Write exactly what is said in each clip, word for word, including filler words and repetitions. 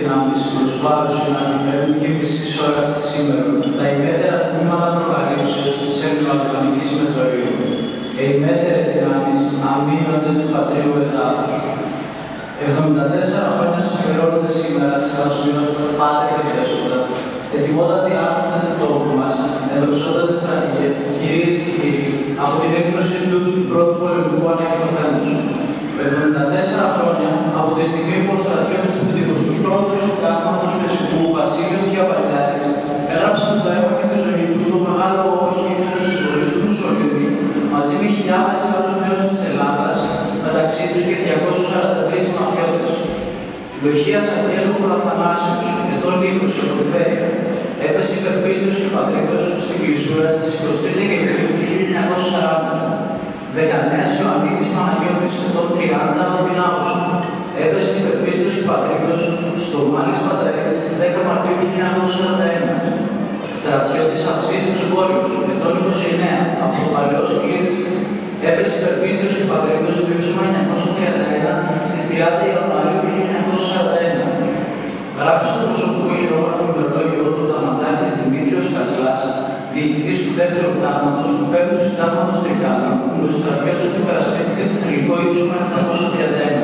δυνάμεις προς βάρος η αναπημένη και μισής ώρας της σήμερα. Τα ημέτερα τμήματα προκαλύψεως της Ελληνοαλβανικής Μεθορίου. Οι ημέτεροι δυνάμεις αμήνονται του πατρίου εδάφους. εβδομήντα τέσσερα χρόνια συμπληρώνονται σήμερα σε βασμιότητα Πάτερ και Δέσποτα. Ετοιμότατοι άνθρωποι του τόπου μας, εδοξότατοι στρατηγέ, κυρίες και κύριοι, από την έκδοση του πρώτου πολεμικού ανακοινωθέντος. εβδομήντα τέσσερα χρόνια από τη στιγμή που ο στρατιώτης του πεντηκοστού πρώτου Συντάγματος Φυσικού, Βασίλειος Διαβαλιάδης, έγραψε το αίμα και τη ζωή του το μεγάλο όχι στους εισβολείς του Μουσολίνη, μαζί με χιλιάδες άλλους μέρους της Ελλάδας, μεταξύ τους και διακόσιους σαράντα τρεις μαφιώτες. Λοχίας Αγγέλου Αθανάσιος, ετών είκοσι Ολιβέρια, έπεσε υπερπίστος και πατρίδος στην Κλεισούρα στις εικοστή Δεκεμβρίου του χίλια εννιακόσια σαράντα. Δεκανέας Ιωαννίδης Παναγιώτης, ετών τριάντα από την Άουσο, έπεσε υπερπίστος και πατρίδος στο Μάλης Παταρέτης στις δέκα Μαρτίου χίλια εννιακόσια σαράντα ένα. Στρατιώτης Αυσής Γρηγόριος, ετών είκοσι εννέα από το παλαιό Σκλίτς, έπεσε υπερπίστος και πατρίδος του ύψωμα εννιακόσια τριάντα ένα στις τριάντα Ιανουαρίου χίλια εννιακόσια σαράντα ένα. Γράφει στο προσωπικό χειρόγραφο ημερολόγιο του Ταματάκης Δημήτριος Κασλάς, διοικητής του δεύτερου τάγματος του πέμπτου Συντάγματος Τρικάλου, που ο στρατιώτης του υπερασπίστηκε το θρυλικό ύψωμα επτακόσια τριάντα ένα.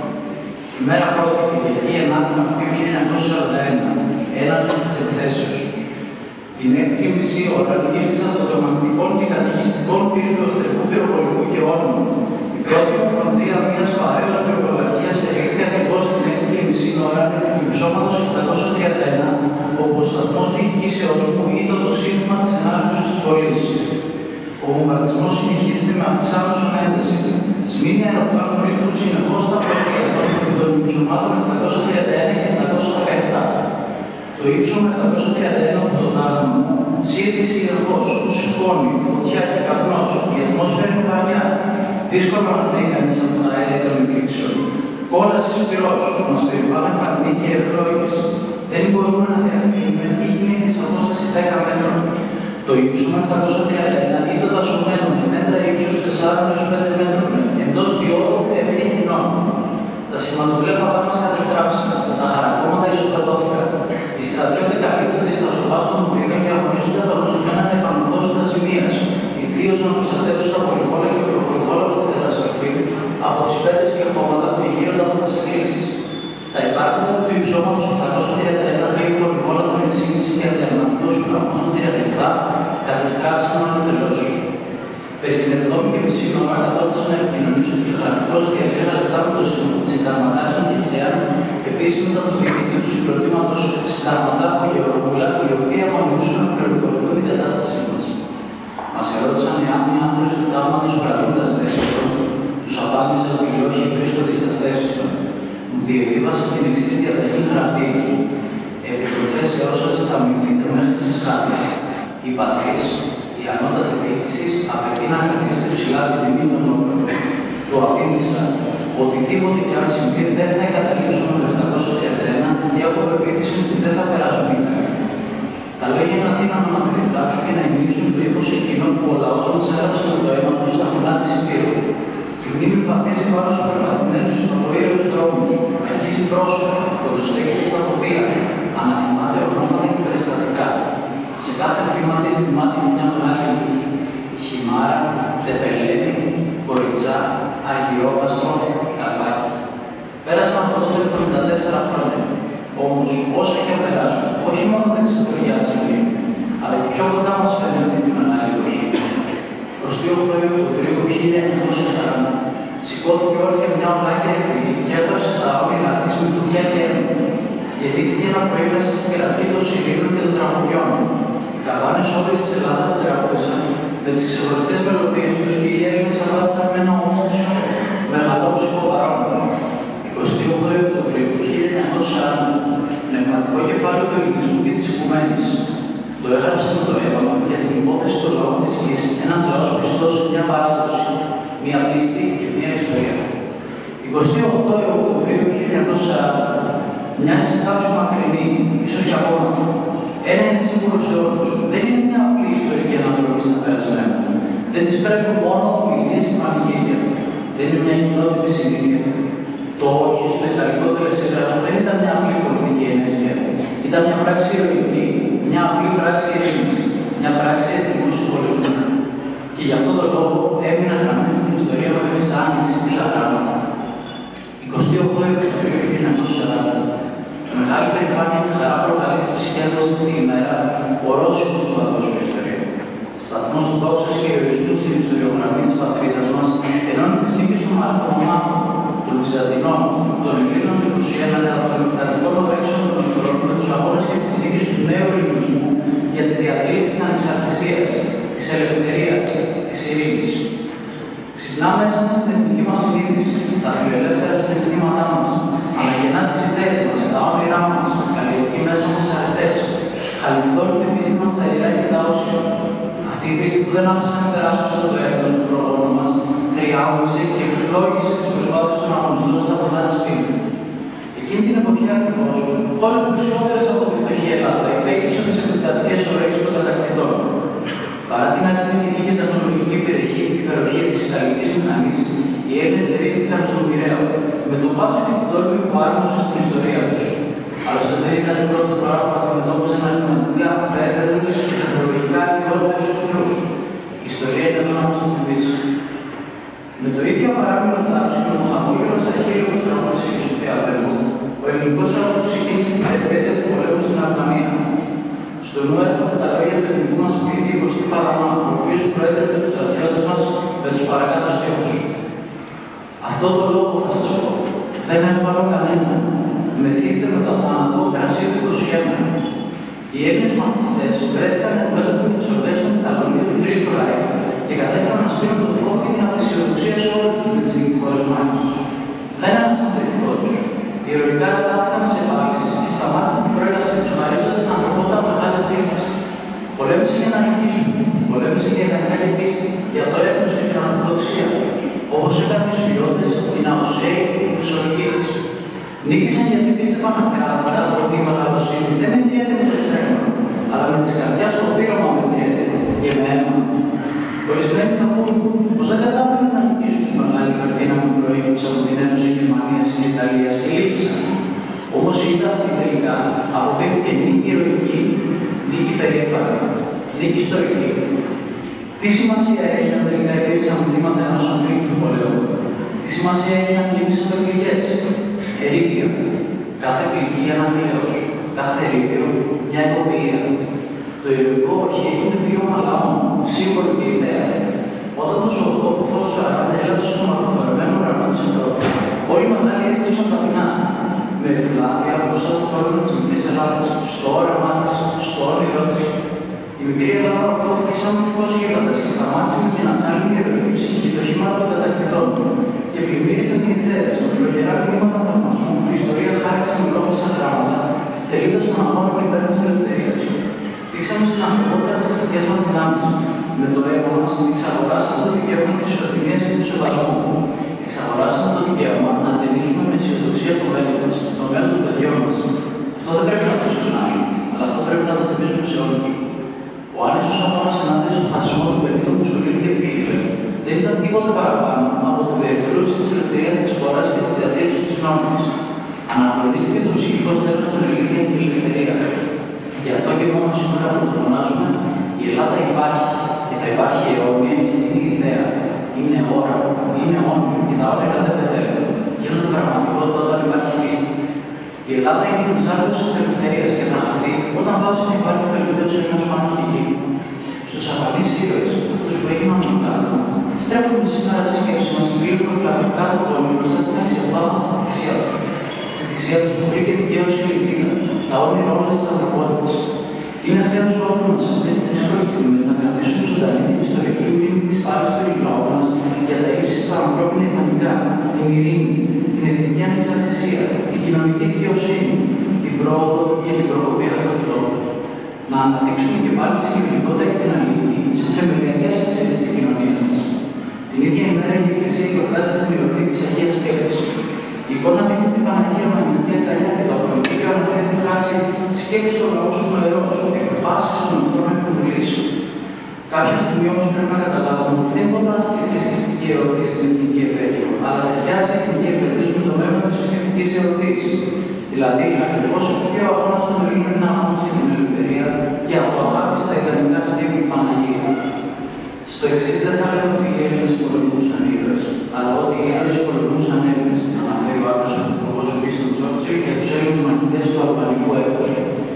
Η μέρα πρώτη, Κυριακή ενάτη Μαρτίου χίλια εννιακόσια σαράντα ένα, έναρξη της εκθέσεως. Την έκτη και μισή ώρα γύρισαν των τρομακτικών και καταιγιστικών πύρου του εχθρικού πυροβολικού και όλμου. Η πρώτη ομοφροντία μιας βαρέως πυροβολαρχίας ερήφθη ακριβώς την έκτη και μισή ώρα επί του υψώματος επτακόσια τριάντα ένα, όπου ο σταθμός διοικήσεως μου ήταν το σύνθημα της ενάρξεως της βολής. Ο βομβαρδισμός συνεχίζεται με αυξάνουσον ένταση. Σμήνια αεροπλάνων ρίπτουν συνεχώς στα φορτία των υψωμάτων επτακόσια τριάντα ένα και επτακόσια δεκαεπτά. Το ύψωμα επτακόσια τριάντα ένα από τον τάγμα σύρθησε ιερχώς, σκόνη, φωτιά και καπνός, η ατμόσφαιρα είναι βαριά. Δύσκολο να πνέει κανείς από τα αέρια των εκρήξεων. Κόλαση πυρός, μας περιβάλλαν καπνοί και ευρώικες. Δεν μπορούμε να διακρίνουμε τι γίνεται σε απόσταση δέκα μέτρων. Το ύψωμα επτακόσια τριάντα ένα ήταν δασωμένο με δέντρα ύψους τεσσάρων έως πέντε μέτρων. Εντός διόρου έμεινε χνηνών. Τα σηματοβλέπματά μας καταστράφησαν, τα χαρακόμματα ισοπεδώθηκαν. Οι στρατιώτες καλύπτονται στα σοβά των βίδων και αγωνίζονται αγωνισμένα να επανορθώσουν τα ζημίας, ιδίως να προστατεύσουν τα πολυβόλα και προπολυβόλα από την καταστροφή, από τις πέτρες και χώματα που γύρονται από τις εκκλήσεις. Τα υπάρχοντα του υψώματος επτακόσια τριάντα ένα δύο πολυβόλα των εξήντα και αντιαρματικός ουρανός του τριάντα επτά καταστράφησαν ανωτελώς. Περί την εβδόμη και μισή ώρα κατόρθωσαν να επικοινωνήσουν τηλεγραφικώς δια λίγα λεπτά με τον συνταγματάρχη και Τσέαν, επίσημα ήταν το διοικητή του συγκροτήματος Συνταγματάρχου Γεωργούλα, οι οποίοι αγωνιούσαν να πληροφορηθούν την κατάστασή μας. Μας ερώτησαν εάν οι άντρες του τάγματος κρατούν τα θέσεις των. Τους απάντησαν ότι οι όχι βρίσκονται στις θέσεις των. Μου διαβίβασε την εξής διαταγή γραπτή. Επιτροφές έως θα αμυνθείτε μέχρι σε σκάτα. Η πατρίς, η ανώτατη διοίκηση απαιτεί να κρατήσετε ψηλά την τιμή των όπλων. Του απήντησα οτιδήποτε και αν συμβεί δεν θα εγκαταλείψουμε το επτακόσια τριάντα ένα και έχω πεποίθηση ότι δεν θα περάσουν οι Ιταλοί. Τα λόγια είναι αδύνατο να περιγράψουν και να εννοήσουν το ύψος εκείνων που ο λαός μας έγραψε με το αίμα του στα φωνά της Υπήρου. Η μνήμη βαδίζει πάνω στους περπατημένους υποβοήριους δρόμους, αγγίζει πρόσωπα, κοντοστέκεται στα ποδία, αναθυμάται ονόματα και περιστατικά. Σε κάθε βήμα της θυμάται μια μεγάλη νύχη. Χιμάρα, Τεπελένη, Κοριτσά, Αργυρόκαστρο, Καλπάκι. Πέρασαν από τότε εβδομήντα τέσσερα χρόνια. Όμως, όσο και αν περάσουν, όχι μόνο δεν ξεπρογιάζει η μνήμη, αλλά και πιο κοντά μας φέρνει αυτή τη μεγάλη εποχή. εικοστή όγδοη Οκτωβρίου χίλια εννιακόσια σαράντα σηκώθηκε όρθια μια ολάκια εφηλή και έγραψε τα όνειρά της με φωτιά και αίμα. Γεννήθηκε ένα πρωί μέσα στην κεραυνή των Σιρήνων και των Τραγουδιών. Οι καμπάνες όλης της Ελλάδας τραγούδησαν με τις ξεχωριστές μελωδίες τους και οι Έλληνες απάντησαν με ένα όμορφο μεγαλόψυχο παρόμοιο. εικοστή όγδοη Οκτωβρίου χίλια εννιακόσια σαράντα πνευματικό κεφάλαιο του ελληνισμού και της οικουμένης. Το έγραψε με το αίμα του για την υπόθεση των λαών της γης, ένας λαός πιστός σε μια παράδοση, μια πίστη και μια ιστορία. εικοστή όγδοη Οκτωβρίου χίλια εννιακόσια σαράντα μοιάζει κάποιος μακρινή, ίσως και απόνατο. Ένα είναι σίγουρο σε όλους. Δεν είναι μια απλή ιστορική αναδρομή στα περασμένα. Δεν τις πρέπει μόνο ομιλίες και πανηγύρια. Δεν είναι μια κοινότυπη συνήθεια. Το όχι στο ιταλικό τελεσίγραφο δεν ήταν μια απλή πολιτική Ήταν μια πράξη ηρωική, μια απλή πράξη ειρήνης, μια πράξη εθνικού συμβολισμού. Και γι' αυτό τον λόγο έμειναν γραμμένοι στην ιστορία μέχρι σαν εξήλα γράμματα. εικοστή όγδοη Οκτωβρίου χίλια εννιακόσια σαράντα. Μεγάλη περηφάνεια και χαρά προκαλεί στη ψυχή αυτή την ημέρα ο Ρώσικος του παγκόσμιου ιστορίου. Σταθμός δόξας και ηρωισμού στην ιστοριογραμμή της πατρίδας μας, ενώνει τις νίκες των Μαραθωνομάχων, των Βυζαντινών, των Ελλήνων είκοσι ένα κατά των επικρατικών ορέξεων των χωρών με τους αγώνες και τις νίκες του νέου ελληνισμού για τη διατήρηση της ανεξαρτησίας, της ελευθερίας, της ειρήνης. Ξυπνά μέσα μας την εθνική μας συνείδηση, τα φιλελεύθερα συναισθήματά μας, αναγεννά τις ιδέες μας, τα όνειρά μας, καλλιεργεί μέσα μας αρετές, χαλιφθώνει την πίστη μας στα ιερά και τα όσια. Αυτή η πίστη που δεν άφησε να περάσουν στο το έθνος του προγόνου μας, θριάμβησε και ευλόγησε τις προσπάθειες των αγωνιστών στα βουνά της πύλη. Εκείνη την εποχή ακριβώς, χώρες πλουσιότερες από τη φτωχή Ελλάδα υπέκυψαν τις επεκτατικές ωρέγγες των κατακτητών. Παρά την αριθμητική και τεχνολογική υπεροχή της ιταλικής μηχανής, οι Έλληνες ρίχθηκαν στον Πειραίο, με τον πάθος και την τόλμη που άρμοσαν στην ιστορία τους. Άλλωστε δεν ήταν η πρώτη φορά που αντιμετώπισαν αριθματικά πέρπερους και τεχνολογικά αιτιότητες οχυρούς. Η ιστορία είναι εδώ να μας το θυμίσει. Με το ίδιο παράμεινο θάρρος και με το χαμόγελο στα χείλη που στραγγόντισε η Σοφία Βέργο, ο ελληνικός στρατός ξεκίνησε την περιπέτεια του πολέμου στην Αρμανία. Στο νου έρχονται τα λόγια του εθνικού μας ποιητή Κωστή Παλαμά, ο οποίος προέδρευε τους στρατιώτες μας με τους παρακάτω στίχους. Αυτό το λόγο θα σας πω. Δεν έχω άλλο κανένα. Μεθύστε με το θάνατο κρασί του εικοσιένα. Οι Έλληνες μαθητές βρέθηκαν αντιμέτωποι με τις ορδές των Ιταλών για τον Τρίτο Ράιχ και κατέφεραν να σπείρουν τον φόβο και την απεσιοδοξία σε όλους τους με τις νικηφόρες μάχες τους. Δεν έχασαν το ηθικό τους. Ηρωικά στάθηκαν σε επάλξεις και σταμάτησαν την προέλαση τους, χαρίζοντας την ανθρωπότητα μεγάλες δίκες. Πολέμησε για να νικήσουν. Πολέμησε για ιδανικά και πίστη, για το έθνος και την ορθοδοξία. Όπως έκαναν οι Σουηώτες, οι Ναοσαίοι, οι Μεσολογγίτες. Νίκησαν γιατί πίστευαν ακράδαντα ότι η μεγαλοσύνη δεν μετριέται με το στρέμμα, αλλά με τη καρδιά στο πείραμα μετριέται και με αίμα. Ορισμένοι θα πούν πως δεν κατάφεραν να νικήσουν τη μεγάλη καρδίνα που προέκυψε από την Ένωση Γερμανίας και Ιταλίας και λύγησαν. Όμως η ήττα αυτή τελικά αποδείχθηκε νίκη ηρωική, νίκη περήφανη, νίκη ιστορική. Τι σημασία έχει αν τελικά υπήρξαν θύματα ενός αμήλικτου του πολέμου? Τι σημασία έχει αν γέμισαν με πληγές? Ερείπιο. Κάθε πληγή ένα κλαίος. Κάθε ερείπιο μια υποποιία. Το ηρωικό όχι έγινε βίωμα λαών, σύμβολο και ιδέα. Όταν το ζωοτόχο φως του σαράντα έλαβε στο μακροφορεμένο ουρανό της Ευρώπης, όλοι οι μεγάλοι έσκυψαν ταπεινά. Με ευλάβεια μπροστά στο πρόβλημα της μικρής Ελλάδας, στο όραμά της, στο όνειρό της. Η μικρή Ελλάδα ορθώθηκε σαν μυθικός γίγαντας και σταμάτησε με την ατσάλινη ηρωική ψυχή το χειμώνα των κατακτητών. Και πλημμύρισαν την ηθέρες με φλογερά μηνύματα θαυμασμού που η ιστορία χάριξε με λόγια σαν γράμματα στις σελίδες των αγώνων υπέρ της ελευθερίας. Δείξαμε στην ανθρωπότητα τις εθνικές μας δυνάμεις. Με το αίμα μας εξαγοράσαμε το δικαίωμα της ισοτιμίας και του σεβασμού. Εξαγοράσαμε το δικαίωμα να ταινίζουμε με αισιοδοξία το μέλλον μας, το μέλλον των παιδιών μας. Αυτό δεν πρέπει να το ξεχνάμε, αλλά αυτό πρέπει να το θυμίζουμε σε όλους. Ο άνισος αγώνας ενάντια στον φασισμό του Μπενίτο Μουσολίνη και του Χίτλερ δεν ήταν τίποτα παραπάνω από την περιφρούση της ελευθερίας της χώρας και της διατήρησης της νόμιμης. Αναγνωρίστηκε το ψυχικό στέλος των Ελλήνων για την ελευθερία. Γι' αυτό και μόνο σήμερα που το φωνάζουμε, η Ελλάδα υπάρχει και θα υπάρχει αιώνια γιατί είναι ιδέα. Είναι όραμα, είναι όνειρο και τα όνειρα δεν πεθαίνουν. Γίνονται πραγματικότητα όταν υπάρχει πίστη. Η Ελλάδα είναι η εξάρτηση της ελευθερίας και θα χαθεί όταν πάψει να υπάρχει ο τελευταίος Έλληνας πάνω στη γη. Στους αφανείς ήρωες, αυτούς που έγιναν τον καύμα, στρέφουμε σήμερα τη σκέψη μας και κλείνουμε φλαγμικά το χρόνο μπροστά στην αξιοπά μας στη θυσία τους. Στη θυσία τους που βρήκε δικαίωση και ελπίδα, τα όνειρα όλες τις ανθρωπότητες. Είναι χρέος όλων μας αυτές τις δύσκολες στιγμές να κρατήσουμε ζωντανή την ιστορική μνήμη της πάλης του ελληνικού μας για τα ύψιστα ανθρώπινα ιδανικά, την ειρήνη, την εθνική ανεξαρτησία, την κοινωνική δικαιοσύνη, την πρόοδο και την προκοπή αυτού του τόπου. Να αναδείξουμε και πάλι τη συλλογικότητα και την αλληλεγγύη σε θεμελιακές αξίες της κοινωνίας μας. Την ίδια ημέρα η Εκκλησία γιορτάζει την εορτή της Αγίας Σκέπτης. Η εικόνα δείχνει την Παναγία με ανοιχτή αγκαλιά και το ακρονίκιο αναφέρει τη φράση «Σκέψου το λαό σου νερός, εκπάσεις τον εχθρό να επιβουλήσει». Κάποια στιγμή όμως πρέπει να καταλάβουμε ότι δεν κοντά στη θρησκευτική ερωτήση στην εθνική επέτειο, αλλά ταιριάζει η εθνική επέτειο με το μέλλον της θρησκευτικής ερωτήσης. Δηλαδή, ακριβώς ο πιο αγώνας των Ελλήνων είναι εξής δεν θα λέμε ότι οι Έλληνες πολεμούσαν ήρωες, αλλά ότι οι Έλληνες πολεμούσαν Έλληνες. Αναφέρει ο άλλος πρωθυπουργός του Winston Churchill για τους Έλληνες μαχητές του αλβανικού έπους.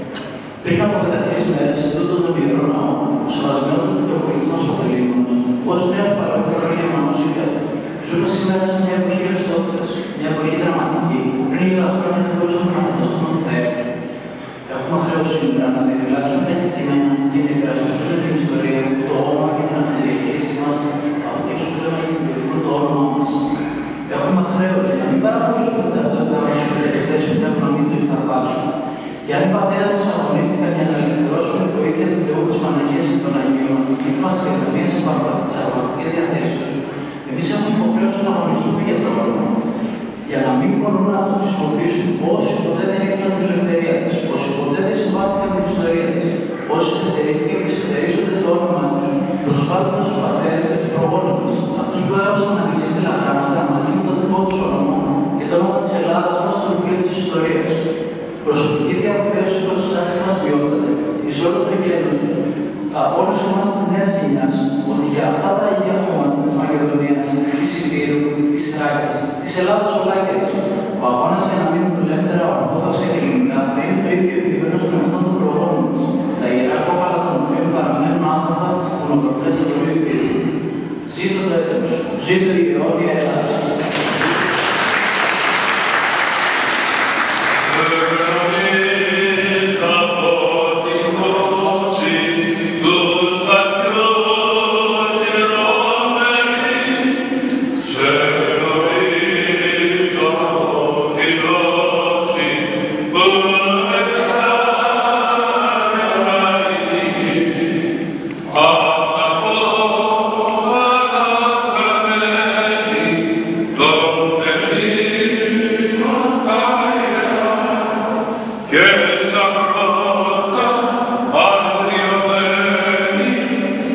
Πριν από δεκατρείς μέρες, σε τούτο τον ιερό ναό, ο σεβασμένος Μητροπολίτης μας ο Πελήμωνος, ως νέος παλαιότερο Γερμανός είπε: ζούμε σήμερα σε μια εποχή ρευστότητας, μια εποχή δραματική, που πριν λίγα χρόνια δεν μπορούσαμε να φανταστούμε ότι θα έρθει. Έχουμε χρέος σήμερα να διαφυλάξουμε τα κεκτημένα και να υπερασπιστούμε την ιστορία, το όνομα και την αυτοδιαχείρισή μας από εκείνους που θέλουν να κυριαρχούν το όνομά μας. Έχουμε χρέος να μην παραγωνίζουμε την ταυτότητά μας στους υπεραστές που θέλουν να μην το υφαρπάξουν. Και αν οι πατέρες μας αγωνίστηκαν για να ελευθερώσουν τη βοήθεια του Θεού, της Παναγίας και των Αγίων μας, την κοίτη μας και κοινωνία στις αγωνιστικές διαθέσεις τους, εμείς έχουμε υποχρέωση να αγωνιστούμε για το όνομα. Για να μην μπορούν να το χρησιμοποιήσουν όσοι ποτέ δεν ήθελαν την ελευθερία της, όσοι ποτέ δεν συμβάστηκαν την ιστορία της, όσοι εξωτερίστηκαν και εξωτερίζονται το όνομά τους, προσπάθοντας τους πατέρες και τους προγόνους μας, αυτούς που έγραψαν ανεξίτηλα γράμματα μαζί με το δικό τους όνομα και το όνομα της Ελλάδας μας στο βιβλίο της ιστορίας. Προσωπική διαβεβαίωση προς τις άρχες μας βιώτατε, εις όλο το γένος, από όλους εμάς της νέας γενιάς, ότι για αυτά τα αγία χώματα της Μακεδονίας, της Υπήρου, της Θράκης, της Ελλάδας ολάκερης, ο αγώνας για να μείνουν ελεύθερα, ορθόδοξα και ελληνικά θα είναι το ίδιο επίπεδο με αυτόν τον προγόνο μας, τα ιερά κόκαλα των οποίων παραμένουν άνθρωποι στις μονοτροφές του Υπήρου. Ζήτω το έθνος, ζήτω η αιώνια Ελλάδα.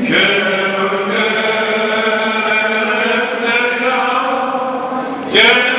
Yeah.